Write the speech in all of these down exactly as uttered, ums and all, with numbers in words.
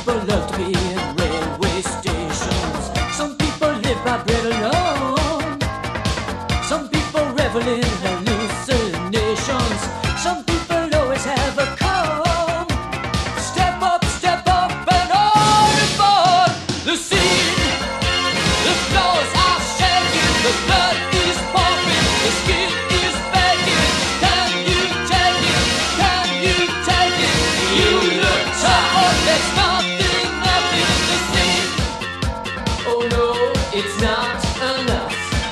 people love to be in railway stations. Some people live by bread alone. Some people revel in hallucinations. Some people always have a comb. Step up, step up and on aboard the scene. The floors are shaking, the blood is pumping, the skin is begging. Can you take it? Can you take it? You look tough, but there's nothing, nothing to see. Oh no, it's not enough.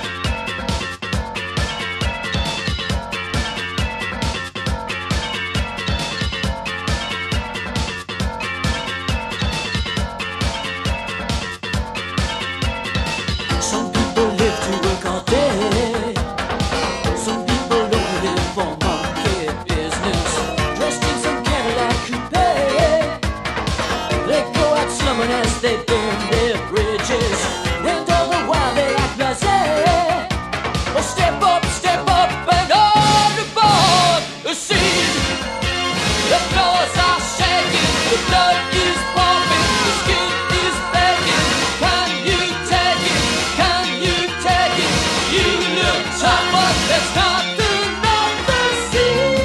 Some people live to work all day. Some people only live for monkey business. Dressed in some Cadillac coupe, they go out slumming as they burn their bridges. And all the while they act blasé. Well, step up, step up and on aboard the scene. The floors are shaking, the blood is pumping, the skin is begging. Can you take it? Can you take it? You look tough, but there's nothing on the scene.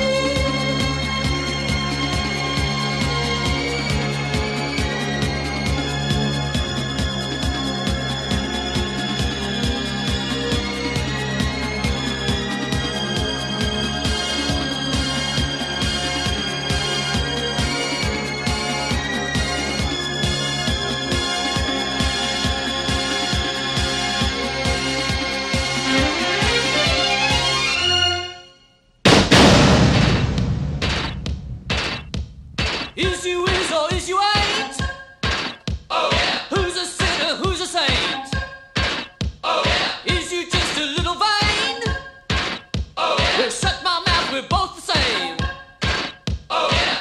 Is you is or is you ain't? Oh yeah. Who's a sinner, who's a saint? Oh yeah. Is you just a little vain? Oh yeah. Well, shut my mouth, we're both the same. Oh yeah.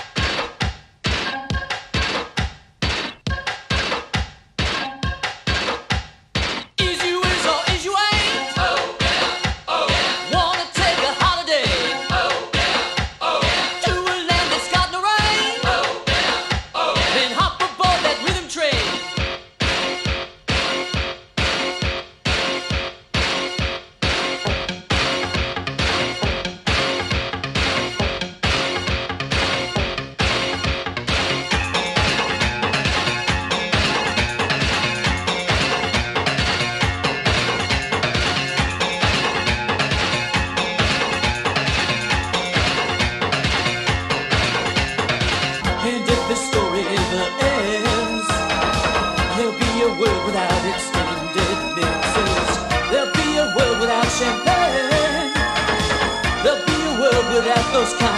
Is you is or is you ain't? Oh yeah. Oh yeah. Wanna take a holiday? Oh yeah. Oh yeah. To a land that's got no rain? Oh yeah. Oh yeah. Then hop aboard that rhythm train. And if the story ever ends, there'll be a world without extended mixes. There'll be a world without champagne. There'll be a world without those kind